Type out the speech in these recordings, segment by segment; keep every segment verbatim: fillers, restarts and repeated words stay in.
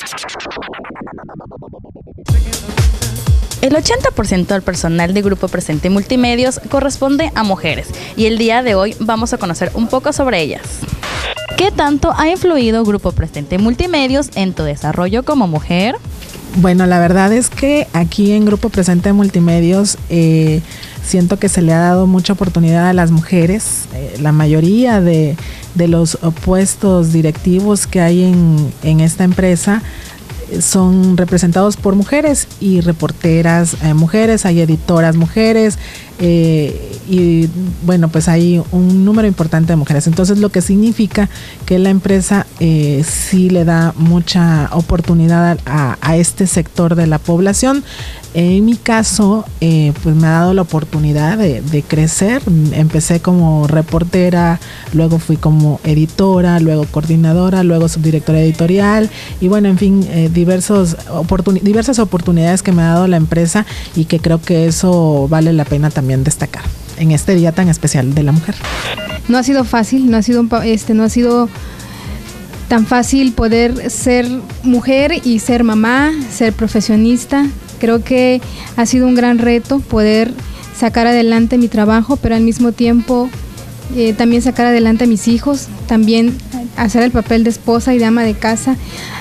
El ochenta por ciento del personal de Grupo Presente Multimedios corresponde a mujeres y el día de hoy vamos a conocer un poco sobre ellas. ¿Qué tanto ha influido Grupo Presente Multimedios en tu desarrollo como mujer? Bueno, la verdad es que aquí en Grupo Presente Multimedios eh, siento que se le ha dado mucha oportunidad a las mujeres. Eh, la mayoría de, de los puestos directivos que hay en, en esta empresa son representados por mujeres y reporteras eh, mujeres, hay editoras mujeres eh, y bueno, pues hay un número importante de mujeres. Entonces lo que significa que la empresa eh, sí le da mucha oportunidad a, a este sector de la población. En mi caso, eh, pues me ha dado la oportunidad de, de crecer. Empecé como reportera, luego fui como editora, luego coordinadora, luego subdirectora editorial y bueno, en fin, eh, diversos oportun- diversas oportunidades que me ha dado la empresa y que creo que eso vale la pena también destacar en este día tan especial de la mujer. No ha sido fácil, no ha sido, este, no ha sido tan fácil poder ser mujer y ser mamá, ser profesionista. Creo que ha sido un gran reto poder sacar adelante mi trabajo, pero al mismo tiempo eh, también sacar adelante a mis hijos, también hacer el papel de esposa y de ama de casa.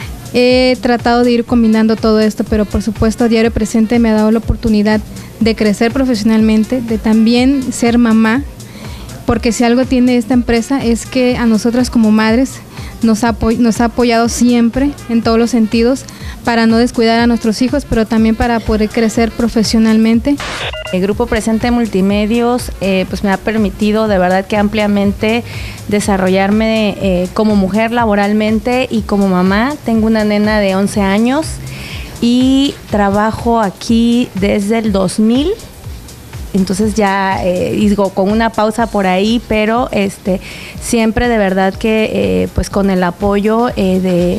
He tratado de ir combinando todo esto, pero por supuesto Diario Presente me ha dado la oportunidad de crecer profesionalmente, de también ser mamá, porque si algo tiene esta empresa es que a nosotras como madres nos ha, apoy- nos ha apoyado siempre en todos los sentidos para no descuidar a nuestros hijos, pero también para poder crecer profesionalmente. El Grupo Presente Multimedios eh, pues me ha permitido de verdad que ampliamente desarrollarme eh, como mujer laboralmente y como mamá. Tengo una nena de once años y trabajo aquí desde el dos mil. Entonces ya eh, digo, con una pausa por ahí, pero este siempre de verdad que eh, pues con el apoyo eh, de,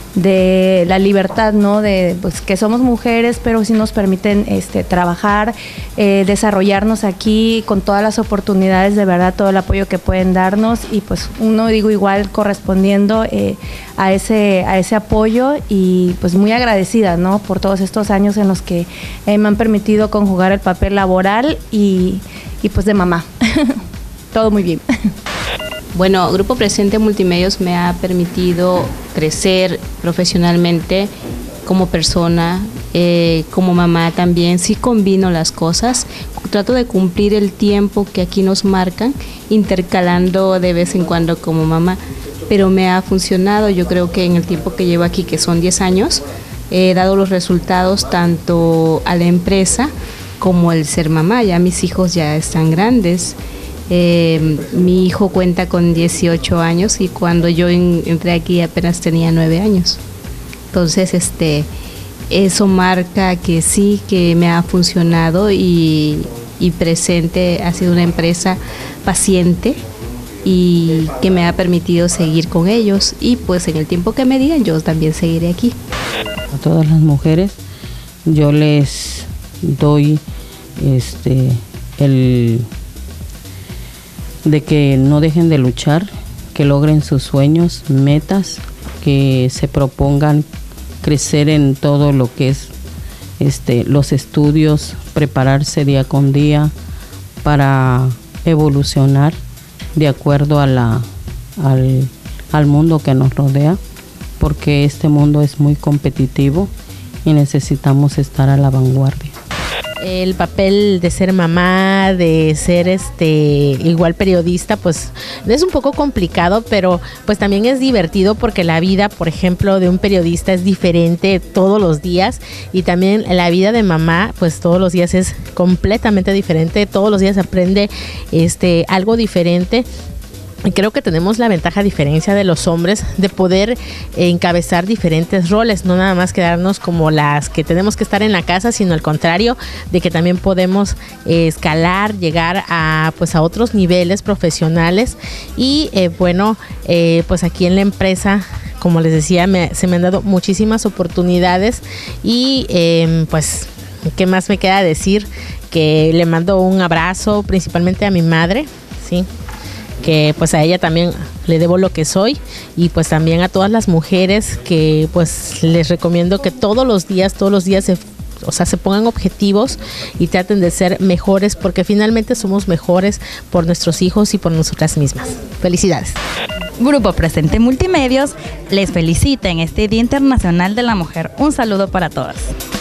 de la libertad, ¿no? De pues que somos mujeres, pero sí nos permiten este trabajar, eh, desarrollarnos aquí con todas las oportunidades, de verdad, todo el apoyo que pueden darnos y pues uno, digo, igual correspondiendo eh, a ese a ese apoyo y pues muy agradecida, ¿no? Por todos estos años en los que eh, me han permitido conjugar el papel laboral y, y pues de mamá. Todo muy bien. Bueno, Grupo Presente Multimedios me ha permitido crecer profesionalmente como persona, eh, como mamá también. Sí combino las cosas, trato de cumplir el tiempo que aquí nos marcan, intercalando de vez en cuando como mamá, pero me ha funcionado. Yo creo que en el tiempo que llevo aquí, que son diez años, he dado los resultados tanto a la empresa como el ser mamá. Ya mis hijos ya están grandes. Eh, mi hijo cuenta con dieciocho años y cuando yo en, entré aquí apenas tenía nueve años. Entonces, este, eso marca que sí, que me ha funcionado y, y Presente ha sido una empresa paciente y que me ha permitido seguir con ellos y pues en el tiempo que me digan yo también seguiré aquí. A todas las mujeres yo les doy este el de que no dejen de luchar, que logren sus sueños, metas, que se propongan crecer en todo lo que es este los estudios, prepararse día con día para evolucionar de acuerdo a la al, al mundo que nos rodea, porque este mundo es muy competitivo y necesitamos estar a la vanguardia. El papel de ser mamá, de ser este igual periodista, pues es un poco complicado, pero pues también es divertido porque la vida, por ejemplo, de un periodista es diferente todos los días y también la vida de mamá, pues todos los días es completamente diferente, todos los días aprende este algo diferente. Creo que tenemos la ventaja, a diferencia de los hombres, de poder encabezar diferentes roles, no nada más quedarnos como las que tenemos que estar en la casa, sino al contrario, de que también podemos eh, escalar, llegar a pues a otros niveles profesionales y eh, bueno, eh, pues aquí en la empresa, como les decía, me, se me han dado muchísimas oportunidades y eh, pues, ¿qué más me queda decir? Que le mando un abrazo principalmente a mi madre, ¿sí? que pues a ella también le debo lo que soy, y pues también a todas las mujeres que pues les recomiendo que todos los días, todos los días se o sea, se pongan objetivos y traten de ser mejores, porque finalmente somos mejores por nuestros hijos y por nosotras mismas. Felicidades. Grupo Presente Multimedios les felicita en este Día Internacional de la Mujer. Un saludo para todas.